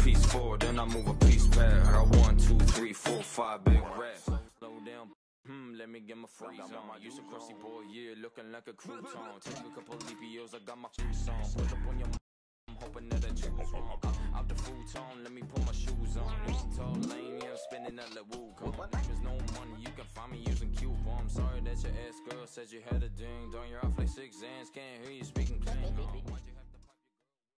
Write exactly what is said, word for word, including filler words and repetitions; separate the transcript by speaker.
Speaker 1: piece forward, then I move a piece back. I got one, two, three, four, five big racks. Slow down, hmm, let me get my freeze on. Used to crusty boy, yeah, looking like a crouton. Take a couple leap years, I got my freeze on. Put up on your I'm hoping that I choose wrong. Out the futon, let me put my shoes on. Used to tall lane, yeah, spinning that like woo. Come on, there's no money, you can find me using coupon. Sorry that your ass girl said you had a ding. Don't you're off like six ends, can't hear you speaking clean.